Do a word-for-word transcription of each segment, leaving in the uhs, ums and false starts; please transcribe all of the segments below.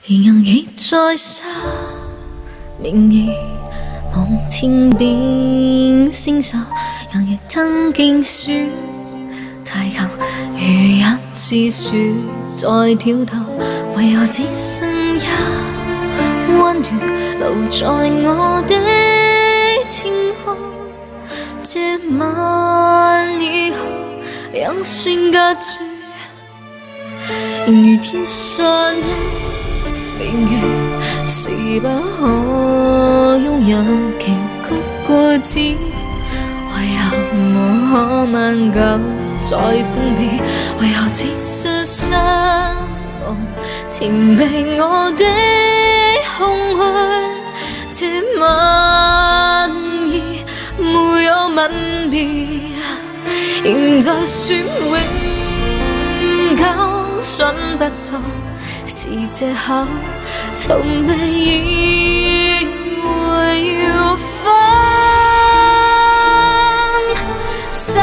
然而已在失明意，望天边星宿，让日登經書太舊，如一次雪在挑逗，為何只剩一彎月留在我的天空？這晚以後，讓算隔絕，仍如天上的明月，是不可擁有崎嶇過子，遺留我可晚久再分別，為何只是失望填滿我的空虛？這晚已沒有吻別，仍在說永久，想不透是藉口，從未以為要分手。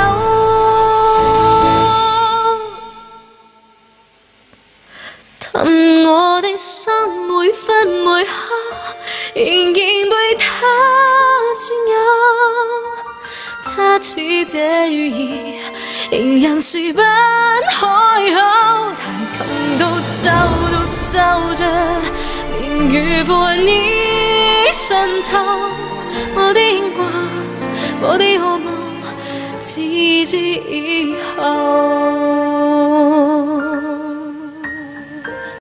氹我的心每分每刻，仍然被他佔有。他似這語言，仍然是不開口。提琴都奏都奏着，年月伴你深秋。我的牽掛，我的渴望，自此以後。